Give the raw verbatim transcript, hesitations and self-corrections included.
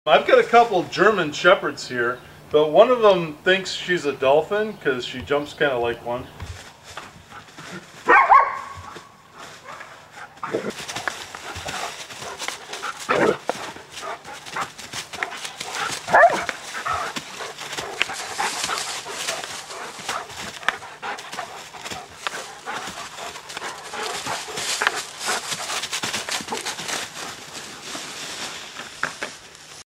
I've got a couple German Shepherds here, but one of them thinks she's a dolphin because she jumps kind of like one.